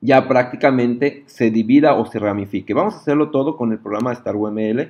ya prácticamente se divida o se ramifique. Vamos a hacerlo todo con el programa StarUML.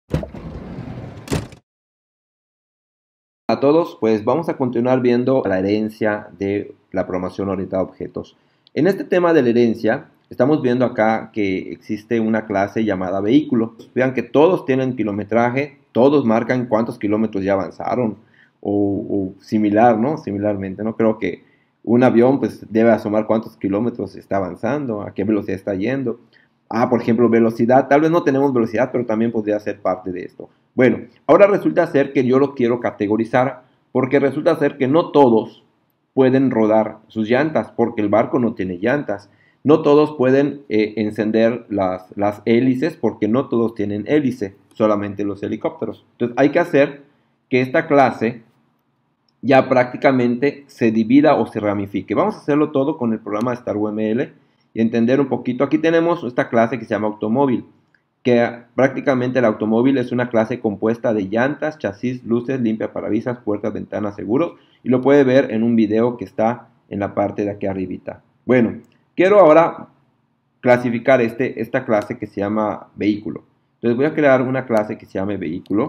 A todos, pues vamos a continuar viendo la herencia de la programación orientada a objetos. En este tema de la herencia, estamos viendo acá que existe una clase llamada vehículo. Vean que todos tienen kilometraje, todos marcan cuántos kilómetros ya avanzaron, o similar, ¿no? Similarmente, ¿no? Creo que un avión pues debe asomar cuántos kilómetros está avanzando, a qué velocidad está yendo. Por ejemplo, velocidad. Tal vez no tenemos velocidad, pero también podría ser parte de esto. Bueno, ahora resulta ser que yo lo quiero categorizar porque resulta ser que no todos pueden rodar sus llantas porque el barco no tiene llantas. No todos pueden encender las hélices porque no todos tienen hélice, solamente los helicópteros. Entonces hay que hacer que esta clase ya prácticamente se divida o se ramifique. Vamos a hacerlo todo con el programa StarUML y entender un poquito. Aquí tenemos esta clase que se llama automóvil, que prácticamente el automóvil es una clase compuesta de llantas, chasis, luces, limpiaparabrisas, puertas, ventanas, seguros, y lo puede ver en un video que está en la parte de aquí arribita. Bueno, quiero ahora clasificar esta clase que se llama vehículo. Entonces voy a crear una clase que se llame vehículo.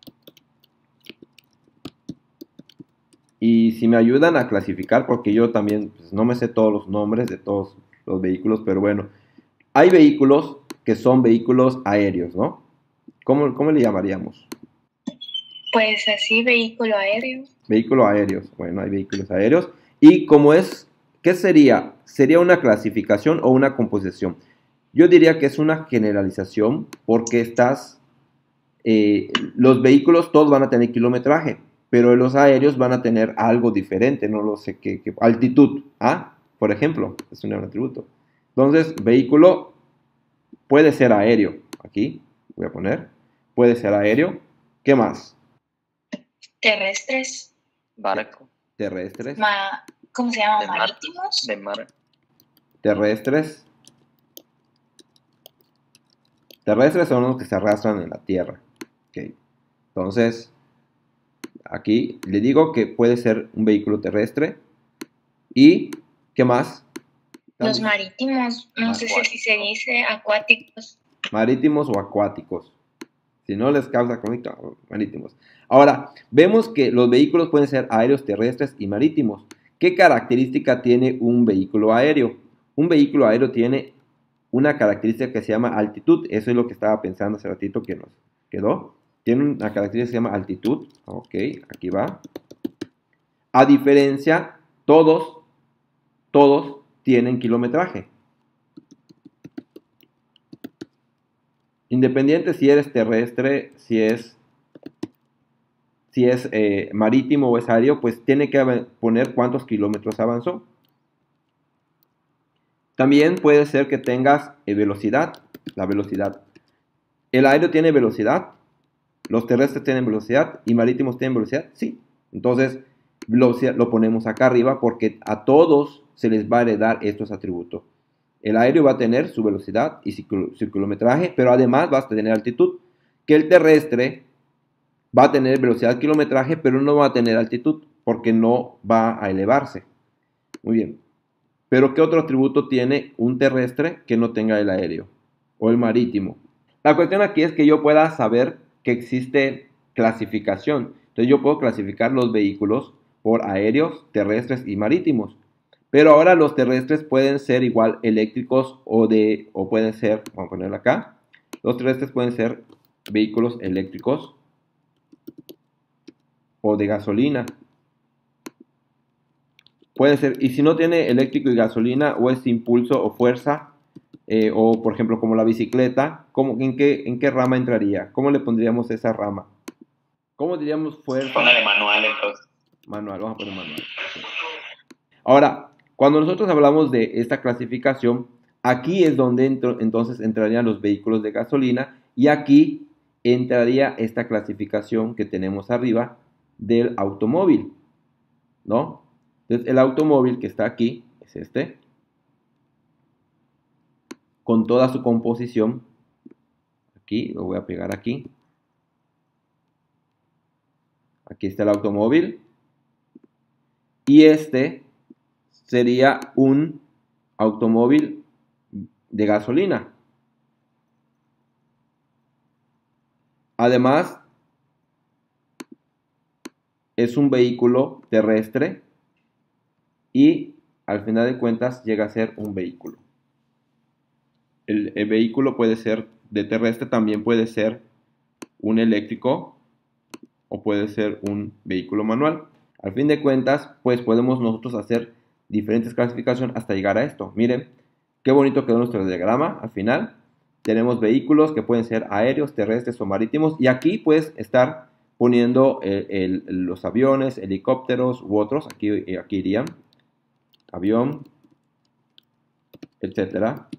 Y si me ayudan a clasificar, porque yo también pues, no me sé todos los nombres de todos los vehículos, pero bueno, hay vehículos que son vehículos aéreos, ¿no? ¿Cómo le llamaríamos? Pues así, vehículo aéreo. Vehículos aéreos. Bueno, hay vehículos aéreos. ¿Y cómo es? ¿Qué sería? ¿Sería una clasificación o una composición? Yo diría que es una generalización porque los vehículos todos van a tener kilometraje, pero los aéreos van a tener algo diferente, no lo sé qué, altitud, por ejemplo, es un atributo. Entonces, vehículo puede ser aéreo, aquí voy a poner, puede ser aéreo, ¿qué más? Terrestres. Barco. Terrestres. ¿Cómo se llama? Marítimos. De mar. Terrestres. Terrestres son los que se arrastran en la tierra. Okay. Entonces, aquí le digo que puede ser un vehículo terrestre. ¿Y qué más? Los marítimos, no sé si se dice acuáticos. Marítimos o acuáticos. Si no les causa conflicto, marítimos. Ahora, vemos que los vehículos pueden ser aéreos, terrestres y marítimos. ¿Qué característica tiene un vehículo aéreo? Un vehículo aéreo tiene una característica que se llama altitud. Eso es lo que estaba pensando hace ratito que nos quedó. Tiene una característica que se llama altitud. Ok, aquí va. A diferencia, todos tienen kilometraje. Independiente si eres terrestre, si es marítimo o es aéreo, pues tiene que poner cuántos kilómetros avanzó. También puede ser que tengas velocidad, la velocidad. ¿El aéreo tiene velocidad? ¿Los terrestres tienen velocidad? ¿Y marítimos tienen velocidad? Sí. Entonces, lo ponemos acá arriba porque a todos se les va a heredar estos atributos. El aéreo va a tener su velocidad y su kilometraje, pero además va a tener altitud. Que el terrestre va a tener velocidad, kilometraje, pero no va a tener altitud porque no va a elevarse. Muy bien. Pero ¿qué otro atributo tiene un terrestre que no tenga el aéreo o el marítimo? La cuestión aquí es que yo pueda saber que existe clasificación. Entonces yo puedo clasificar los vehículos por aéreos, terrestres y marítimos. Pero ahora los terrestres pueden ser igual eléctricos o pueden ser, vamos a ponerlo acá, los terrestres pueden ser vehículos eléctricos o de gasolina. Puede ser, y si no tiene eléctrico y gasolina, o es impulso o fuerza, o por ejemplo como la bicicleta, en qué rama entraría? ¿Cómo le pondríamos esa rama? ¿Cómo diríamos fuerza? Póngale manual entonces. Manual, vamos a poner manual. Ahora, cuando nosotros hablamos de esta clasificación, aquí es donde entonces entrarían los vehículos de gasolina y aquí entraría esta clasificación que tenemos arriba del automóvil, ¿no? Entonces el automóvil que está aquí es este, con toda su composición. Aquí, lo voy a pegar aquí. Aquí está el automóvil. Y este sería un automóvil de gasolina. Además, es un vehículo terrestre y al final de cuentas llega a ser un vehículo. El vehículo puede ser de terrestre, también puede ser un eléctrico o puede ser un vehículo manual. Al fin de cuentas, pues podemos nosotros hacer diferentes clasificaciones hasta llegar a esto. Miren, qué bonito quedó nuestro diagrama al final. Tenemos vehículos que pueden ser aéreos, terrestres o marítimos. Y aquí puedes estar poniendo los aviones, helicópteros u otros. Aquí irían avión, etcétera.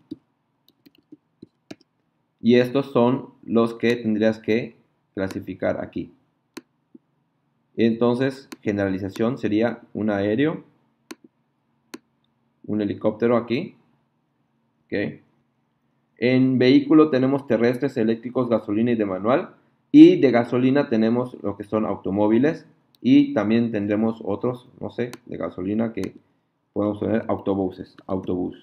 Y estos son los que tendrías que clasificar aquí. Entonces, generalización sería un aéreo, un helicóptero aquí. ¿Okay? En vehículo tenemos terrestres, eléctricos, gasolina y de manual. Y de gasolina tenemos lo que son automóviles. Y también tendremos otros, no sé, de gasolina que podemos tener autobuses, autobús.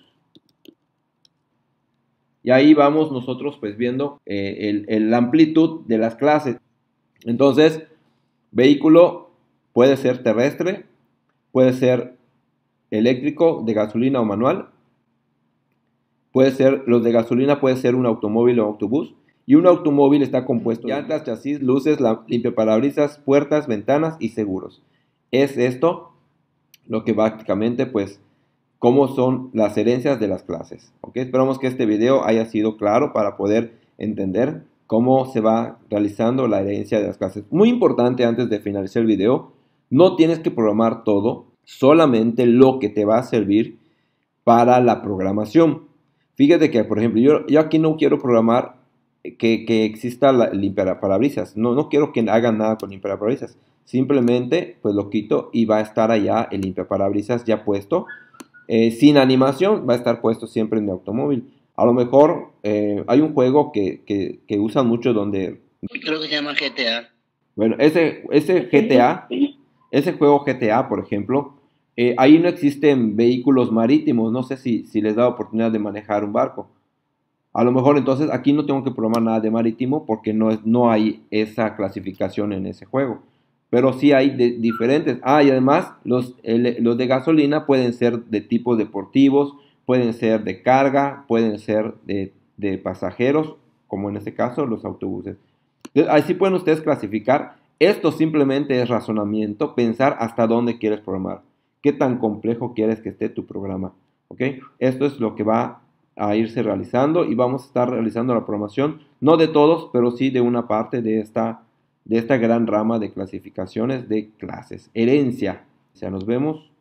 Y ahí vamos nosotros pues viendo la amplitud de las clases. Entonces, vehículo puede ser terrestre, puede ser eléctrico, de gasolina o manual. Puede ser, los de gasolina puede ser un automóvil o autobús. Y un automóvil está compuesto de llantas, chasis, luces, limpiaparabrisas, puertas, ventanas y seguros. Es esto lo que básicamente pues cómo son las herencias de las clases. ¿Okay? Esperamos que este video haya sido claro para poder entender cómo se va realizando la herencia de las clases. Muy importante antes de finalizar el video, no tienes que programar todo, solamente lo que te va a servir para la programación. Fíjate que, por ejemplo, yo aquí no quiero programar que exista el limpiaparabrisas. No quiero que hagan nada con limpiaparabrisas. Simplemente pues lo quito y va a estar allá el limpiaparabrisas ya puesto. Sin animación, va a estar puesto siempre en mi automóvil. A lo mejor hay un juego que usan mucho donde... Creo que se llama GTA. Bueno, ese GTA, ese juego GTA, por ejemplo, ahí no existen vehículos marítimos. No sé si les da oportunidad de manejar un barco. A lo mejor entonces aquí no tengo que programar nada de marítimo porque no hay esa clasificación en ese juego. Pero sí hay diferentes. Y además los de gasolina pueden ser de tipos deportivos, pueden ser de carga, pueden ser de pasajeros, como en este caso los autobuses. Entonces, así pueden ustedes clasificar. Esto simplemente es razonamiento, pensar hasta dónde quieres programar, qué tan complejo quieres que esté tu programa. ¿Ok? Esto es lo que va a irse realizando y vamos a estar realizando la programación, no de todos, pero sí de una parte de esta gran rama de clasificaciones de clases. Herencia. Ya nos vemos.